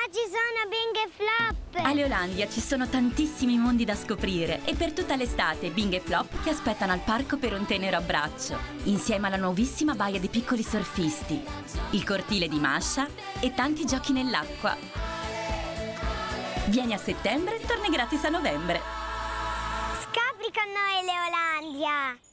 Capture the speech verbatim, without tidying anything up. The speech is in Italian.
ci sono Bing e Flop! A Leolandia ci sono tantissimi mondi da scoprire e per tutta l'estate Bing e Flop ti aspettano al parco per un tenero abbraccio, insieme alla nuovissima baia dei piccoli surfisti, il cortile di Masha e tanti giochi nell'acqua. Vieni a settembre, torni gratis a novembre. Scopri con noi Leolandia!